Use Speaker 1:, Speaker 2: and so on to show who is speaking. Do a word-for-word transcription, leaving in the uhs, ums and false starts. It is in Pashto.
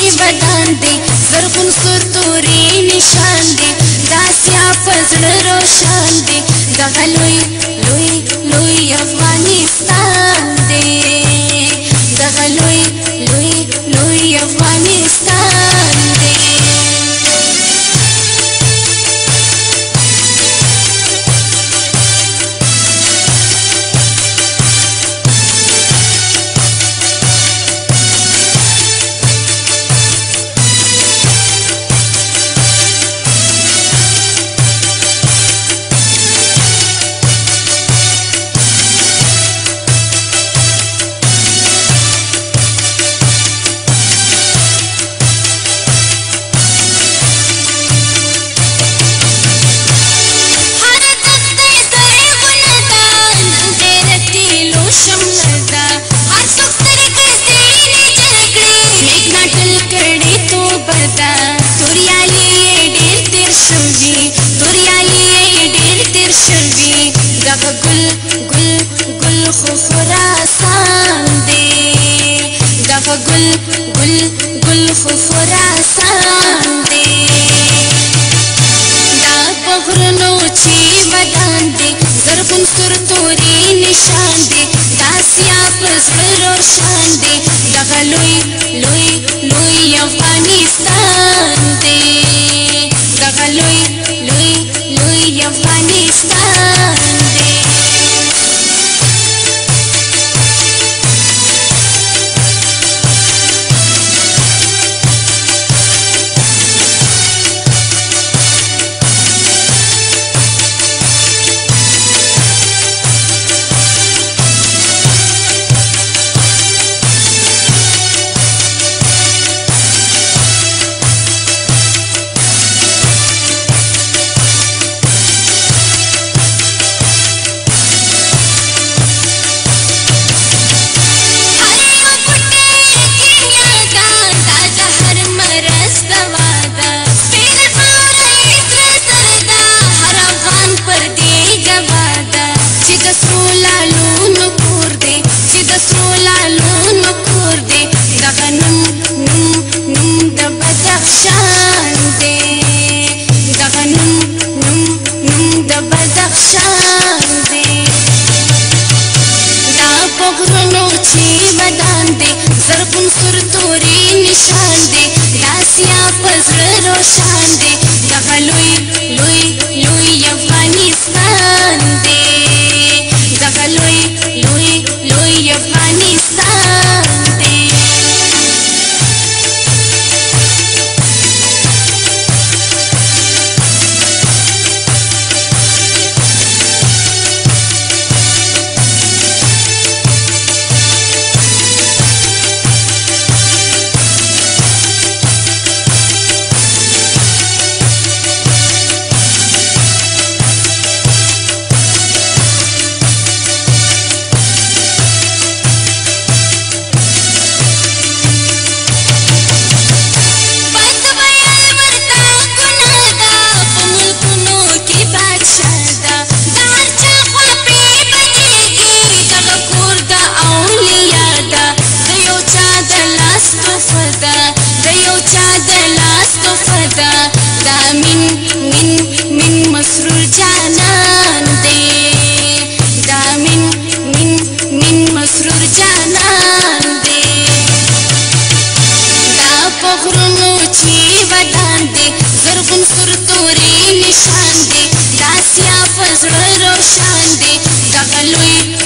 Speaker 1: ودان دے زرغون سور توري نشان دے داسیا پزړه روشان دے دغه لوی لوی لوی افغانستان دے دغه لوی لوی لوی افغانستان دے دغه ګل ګل ګل خو خراسان دی دغه ګل ګل ګل خو خراسان دی دا بغرنو چې ودان دی زرغون سور توري نشان دی داسیا پزړه روشان دی دغه لوی لوی لوی افغانستان دی دغه لوی لوی لوی افغانستان زرغون سور توري نشان دے داسیا پزړه روشان دے دغه لوی لوی لوی افغانستان دے دغه لوی لوی لوی افغانستان دے دا من من من مسرور جانان دے دا من من من مسرور جانان دے دا پغرنو چې ودان دے زرغون سور توري نشان دے داسیا پزړه روشان دے دغه لوی